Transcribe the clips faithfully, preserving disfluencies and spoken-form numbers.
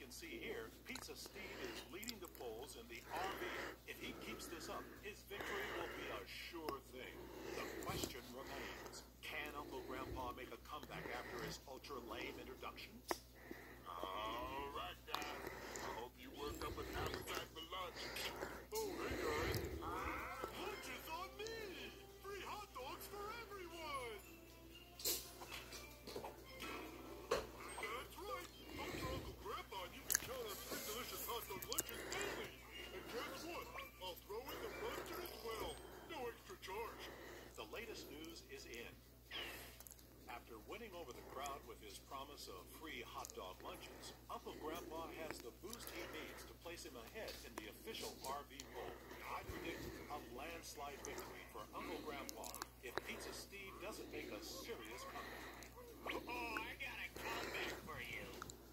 can see here, Pizza Steve is leading the polls in the R V. If he keeps this up, his victory will be a sure thing. The question remains, can Uncle Grandpa make a comeback after his ultra-lame introduction? All right, guys. I hope you worked up an appetite for lunch. Oh, hey, guys. Lunch is on me! Free hot dogs for everyone! That's right. Don't your Uncle Grandpa and you can count on free delicious hot dog lunches daily. And guess what? I'll throw in the mustard as well. No extra charge. The latest news is in. After winning over the crowd with his promise of free hot dog lunches, Uncle Grandpa has the boost he needs to place him ahead in the official R V poll. I predict a landslide victory for Uncle Grandpa if Pizza Steve doesn't make a serious comeback. Oh, I got a comeback for you.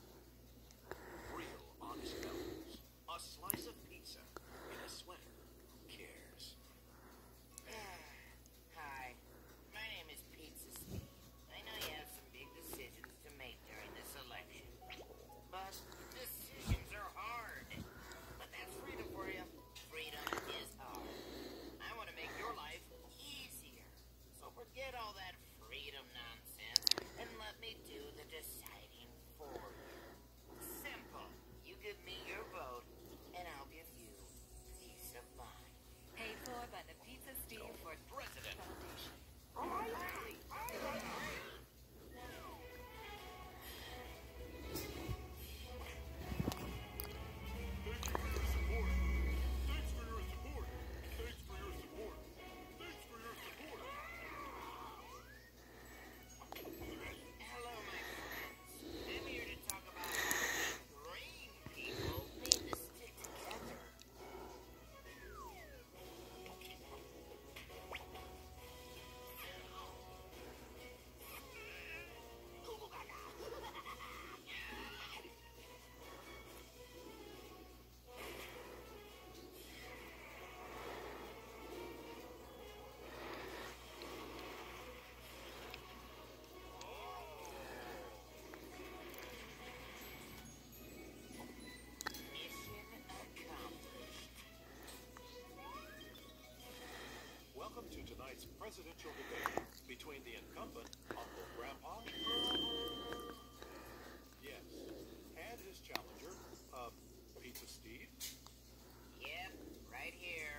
Real honest fellows. A slice of pizza in a sweater. Who cares? Hi, my name is Pizza Steve. I know you have some big decisions to make during this election. But decisions are hard. But that's freedom for you. Freedom is hard. I want to make your life easier. So forget all that freedom nonsense and let me do the deciding for you. Simple. You give me your vote and I'll give you peace of mind. Paid for by the Pizza Steve for President. Foundation. Thank you for your support. Thanks for your support. Thanks for your support. Thanks for your support. Hello, my friends. I'm here to talk about how green people need to stick together. Mission accomplished. Welcome to tonight's presidential debate between the incumbent, Uncle Grandpa, yes, and his challenger, uh, Pizza Steve. Yep, right here.